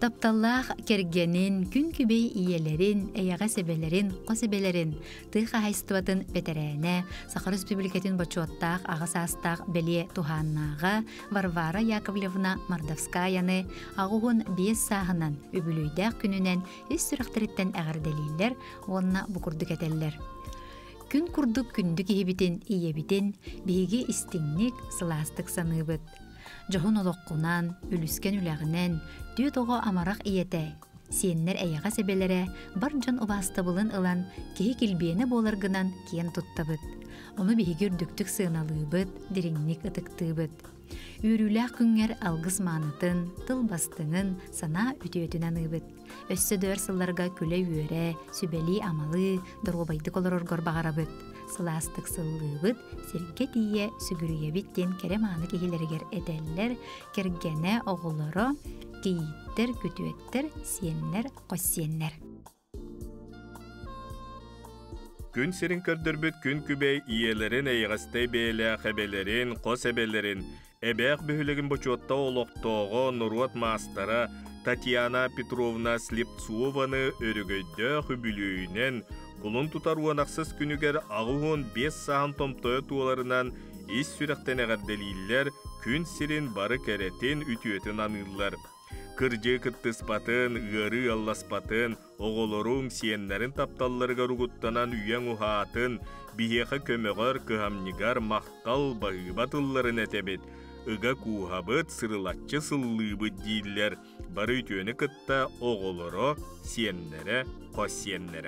Тапталлах кергенин, күн күбей иелерин, эяға себелерин, қосебелерин, тыха хайстыватын бетерәне, Сахар Республикатын бачуаттақ, ағасастақ беле туханнаға, Варвара Яковлевна Мордовскаяны, ағуғын 5 сағынан, өбілүйдәк күнінен, ес сүрәқтеріттен әғірделейлер, онына бұқырдық әтеллер. Күн күрдік күндік ехебітін, иебітін, бейге істіңнік, сыластық саныбыт. Жоғын олыққынан, үліскен үләғінен, дүйет оға амарақ иеті, сиеннер әйіға себелері бар жан ұбастабылын ылан, кеге келбені боларғынан кен тұттабыт. Оны бейге үрдіктік сығыналыбыт, дереңнік ұтықтыбыт. Үріләқ күнгер алғыс манытын, тыл бастыңын сана үті-өтін аныбыт. Өссі дөр сылларға күлі өре, сүбәли амалы, дұрғыбайдық олар орғыр бағарабыт. Сыластық сыллыбыт, серге тие сүгіріге біттен кереманы кегелергер әдәллер, кергене оғылары, кейіттер, күтуеттер, сиеннер, қоссиеннер. Күн серин көрдірбіт күн күбей иелерин әйғастай бейлі қәбелерин, қос әбелерин, әбәқ бүхілігін бұчуатта олықтоғы Нұруат мастара Татьяна Петровна Слепцованы өрігөйді хүбілүйінен құлын тұтар уанақсыз күнігер ағуын 5 сағын томтойы туаларынан ес сүректен әғарделейлер күн серин бары кәретін үтіетін анылар. Кыржы кыттыспатын, ғыры алласпатын, оғолорун сиеннерин тапталларга ругуттанан үйен ухатын, бихеха көмөгөр кыхамнигар мақтал бағыбатылларын әтебет. Ыга кухабыт сырылатчы сыллыбыт дейілер, бары үтіөні кытта оғолоро сиеннере, қос сиеннере.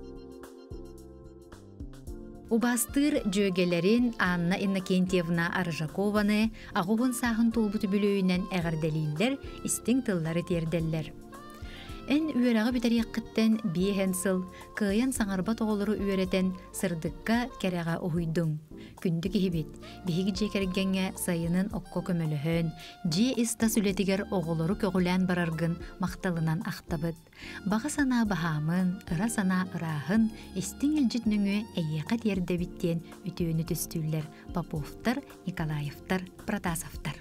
Убастыр жөгелерин Анна Иннокентьевна Аржакованы ағуғын сағын толбуты бүлөйінен әғірделейлер, істің тыллары терделлер. Эн үйерағы бітәрек қыттен биехен сыл, кыйын саңарбат оғылыры үйеретен сырдыққа кәрәға оғыйдың. Күнді кехебет, бейгі жекергенге сайынын оққа көмөліхін, же иста сүлетігер оғылыры көгілән барарғын мақталынан ақтабыд. Баға сана бағамын, ыра сана ырағын, істің елжітніңі әйеқа терді біттен үтіөні түстүлер Поповтар, Николаевтар, Протасовтар.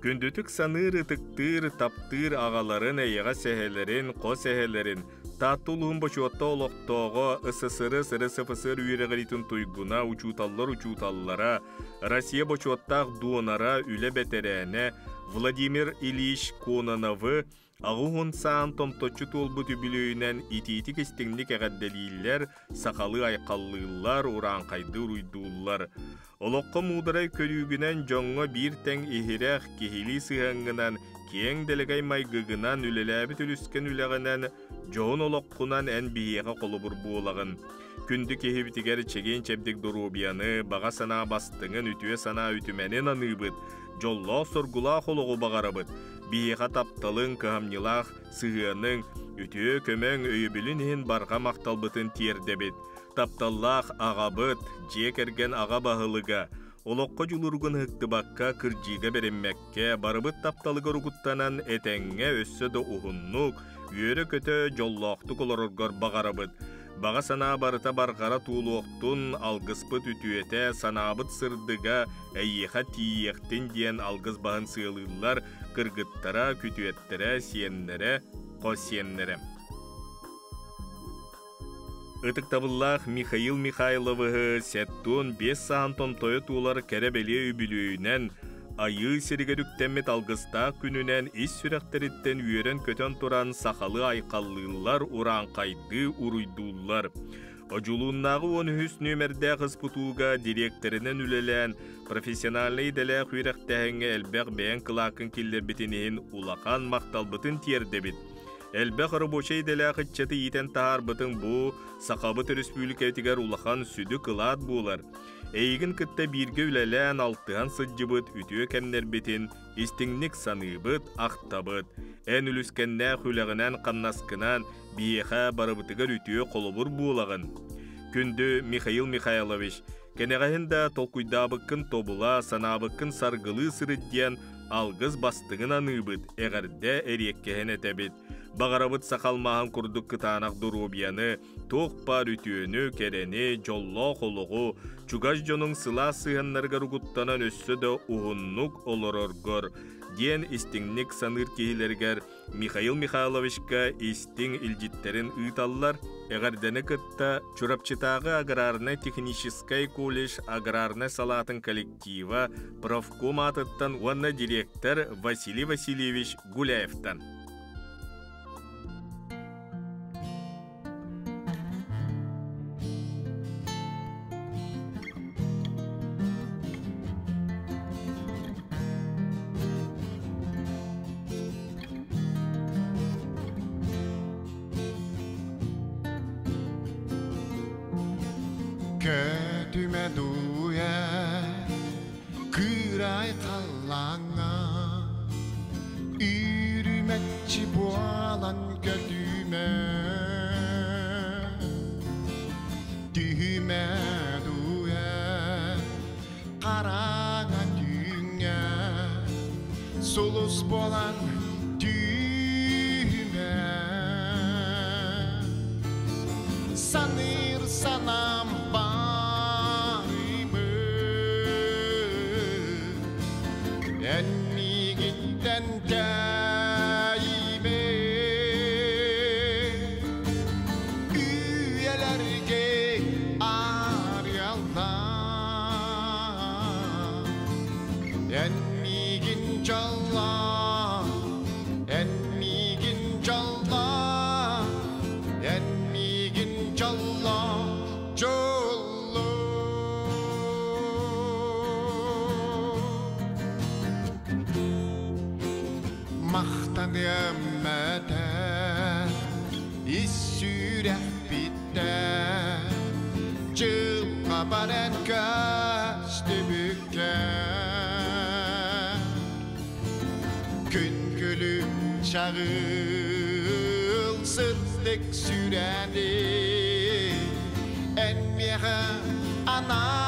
Күндүтүк саныр ытыктыр таптыр агаларын эйга сехелерин, ко сехелерин, тааттуулуун бочуотта олоктоого СССР СРСФСР үйрегеритин туйгуна учуталлара, Россия бочуоттаах дуонара үле бетерээне Владимир Ильич Кононовы агуун саан томточу толбут үбүлүүнен ититик истиңник эгедделииллер, сакалы айкаллыылар, ураанкайды уруйдуулар. Олоққа мударай көрүүгүнен жоңго бир тең ихирех кихили сыһаңгынан кең делегай майгыгынан үлеләбит үлүскен үлегенен жоон олоққунан эн биһиэхэ қолубур буолагын. Күндү кехибитигер чеген чебдик дурубияны, бага санаа бастыңын үтүе санаа үтүменен аныбыт, жоллоо соргулаа хологу багарабыт. Биһиэхэ тапталын кыһамньылаах сыһыанын үтүе көмөң өйүбүлүн барга макталбытын тиердебит. Тапталлаах агабыт, жекерген ага баһылыга, олоққа жулургун хыктыбакка кыржига береммекке, барыбыт тапталыга ругуттанан этеңге өссө да ухуннук, үйөрө көтө жоллоохтук олороргор багарабыт. Бага санаа барыта баргара туулуоқтун алгыспыт үтүете санаабыт сырдыга эйеха тиехтин диен алгыз баһын сыылыылар кыргыттара, күтүеттере, сиеннере, косиеннере. Ытыктабыллах Михаил Михайловы сеттун 5 саан томтойы туулар керебеле үбүлүүнен айы сиригерүктеммет алгыста күнүнен ис сүректериттен үйөрен көтөн туран сахалы айкаллыылар ураанкайды уруйдуулар. Ожулууннагы 13 нөмерде кыспытууга директоринен үлелен профессиональный деле хүректехенге элбек бээн кылаакын киллербитинин улахан макталбытын тиердебит. Элбек рабочий деле кытчаты итен таарбытын бу сакабыт республикатигер улахан сүдү кылаат булар. Эйгин кытта бирге үлелен алтыан сыджыбыт үтүө кемнербитин истиңник саныбыт актабыт. Эн үлүскенне хүлегінен каннаскынан биеха барыбытыгар үтүө колобур булагын. Күндү Михаил Михайлович кенегахинда толкуйдабыккын тобула санабыккын саргылы сырыддиен алгыз бастыгын аныбыт, эгерде эреккехен этебит. Багарабыт сакалмахан курдук кытаанак дурубияны, тоқ бар үтүөнү, керени, жолло холугу, чугаж жонун сыла сыһаннарга ругуттанан өссө да ухуннук олороргор. Диен истиңник саныр кихилергер Михаил Михайловичка истиң илжиттерин ыйталлар, эгердени кытта чурапчытагы аграрно-технический колледж аграрно салатын коллектива профком атыттан уанна директор Василий Васильевич Гуляевтан. Kötüme duya kıray kallana Yürümekçi bu alan kötüme Düğme duya karana dünya Solus bolan düğme Sanır sanam Enniginden daime üyelerge arayallar Ennigin calla Ennigin calla Ennigin calla Mahtan yemmete İssüreh bitte Çılga baren kaçtı bükke Gün gülüm çağıl Sırtık süreni En mihe ana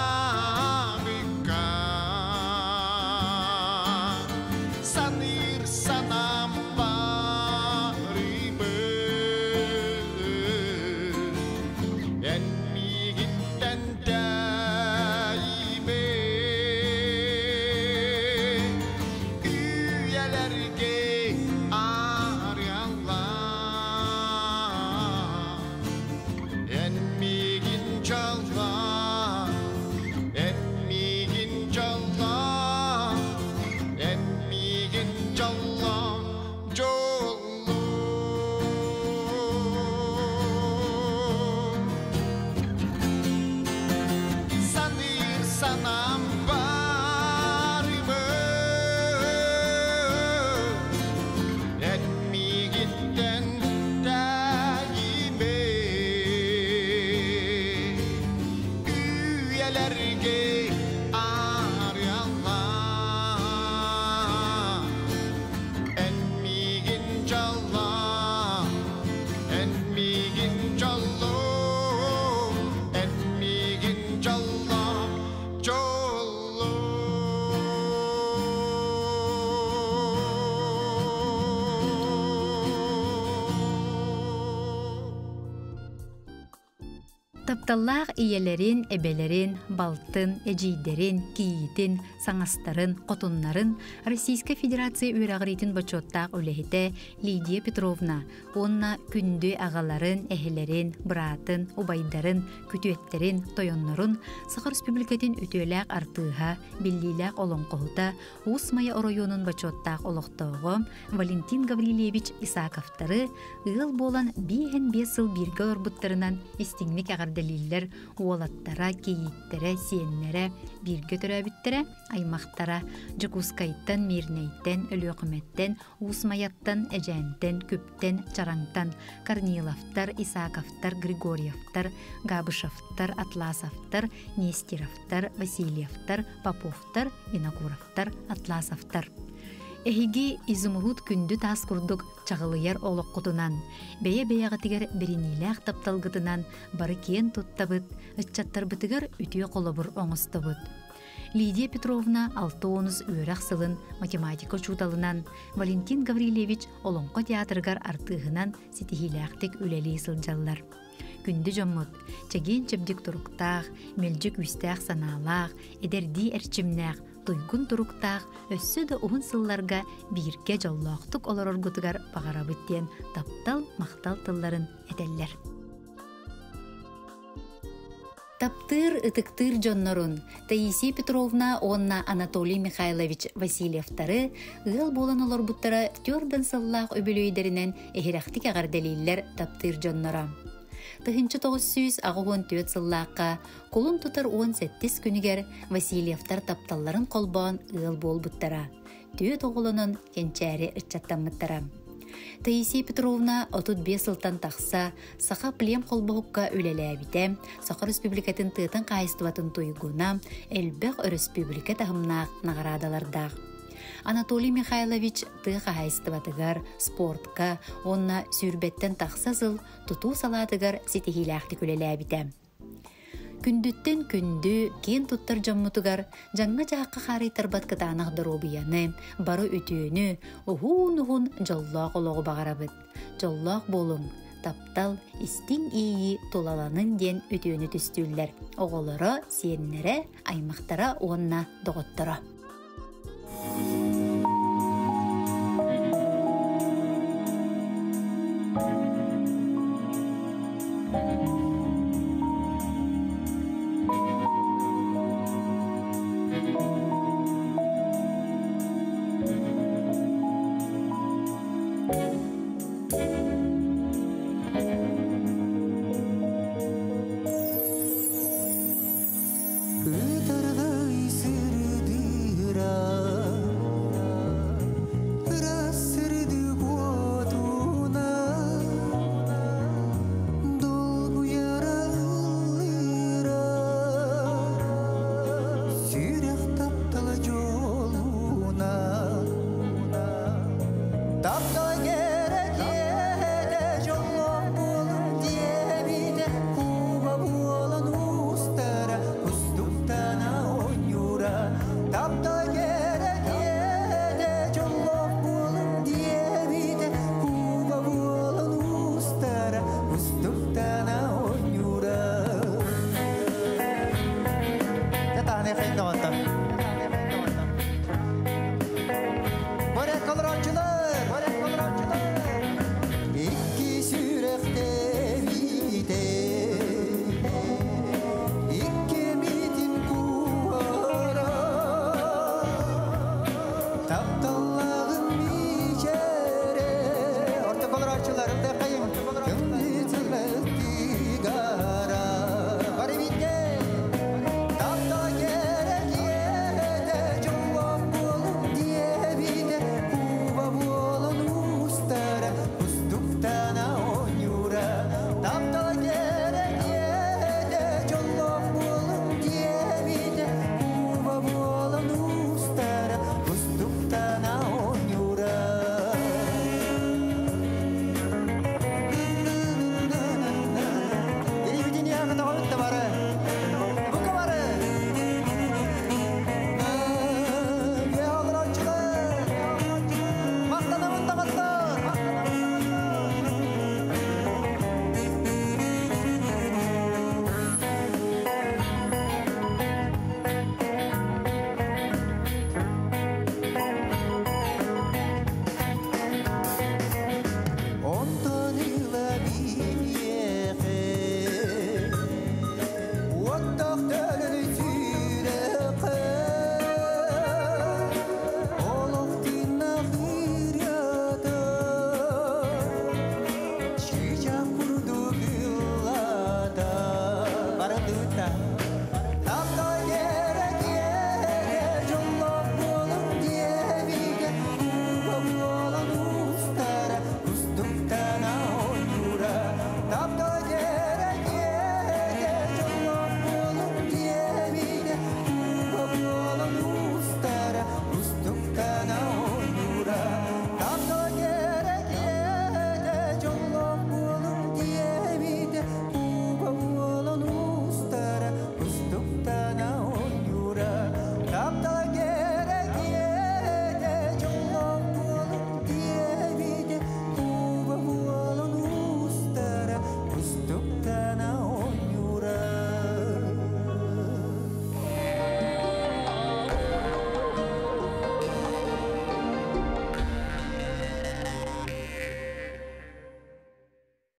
sanam var mı? Etmigitten daime üyelerge arayallah. Etmigin calla, etmigin callo, etmigin calla, callo. Тапталлах иелерин, эбелерин, балтын, эжийдерин, киитин, саңастарын, котуннарын Российская Федерация үйрағыритин бачоттақ үлехите Лидия Петровна, онна күнді ағаларын, эхелерин, бұратын, убайдарын, күтуеттерин, тойоннорун Сахар Республикатын үтөләк артыға, биллиләк олон қоғыта, Усмая оройонун бачоттақ олықтауғы Валентин Гаврилевич Исаковтары ыл болан бейін бесыл бирге орбуттарынан истиңник ағарделилер уолаттара, кейиттере, сиеннере, бирге төрәбіттере, аймақтара, Жукускайттан, Мирнейттен, Өлөқыметтен, Усмаяттан, Эжәнтен, Күптен, Чараңтан, Корниловтар, Исаковтар, Григорьевтар, Габышевтар, Атласовтар, Нестеровтар, Васильевтар, Поповтар, Винокуровтар, Атласовтар. Эхиги изумгут күндү тас курдук чагылыяр олоқ кутунан, бәйе-бәйәгітігер біріниләқ тапталгытынан бары кен туттабыт, ытчаттарбытыгар үтіе қолыбыр оңыстабыт. Лидия Петровна 6 үйрақ сылын математика чуталынан, Валентин Гаврилевич олонқо театргар артығынан сетихиләқтік үләлі сылжаллар. Күнді жоммут, чаген чебдік тұруқтақ, мөлжік үстәқ саналақ, эдерди әрчімнәқ, туйгун туруктаах өссө да уһун сылларга биирге жоллоохтук олор оргутугар багарабыттен таптал мактал тылларын этеллер. Таптыр ытыктыр жоннорун Таисия Петровна онна Анатолий Михайлович Васильевтары ыл болан олорбуттара тёрдан сыллаах өбөлөйдеринен эхирахтик агарделииллер таптыр жоннора. Тыхынчы 914 сыллааққа колун тутар 17 күнігер Васильевтар тапталларын қолбаан ыл болбуттара. Түйет оғылының кенчәрі ытчаттамыттара. Таисия Петровна 35 сылтан тақса, сақа плем қолбауққа өлеләбіте, Сахар Республикатын тыытын қайыстыватын тойгуна, әлбәқ республика тағымнақ нағарадалардақ. Анатолий Михайлович тыға хайстыватыгар спортка, онна сүрбеттен тақсазыл туту салатыгар сетихиләқті күлеләбіті. Күндүттен күнді кен туттар жаммутыгар жаңға жаққа қарайтарбат кытанақ дробияны, бары өтүйіні, ұхун жоллақ олығы бағарабыт. Жоллақ болың, таптал, истин ии толаланын ден өтүйіні түстүллер. Оғылары, сиеннері, аймақтара онна доғыттыра.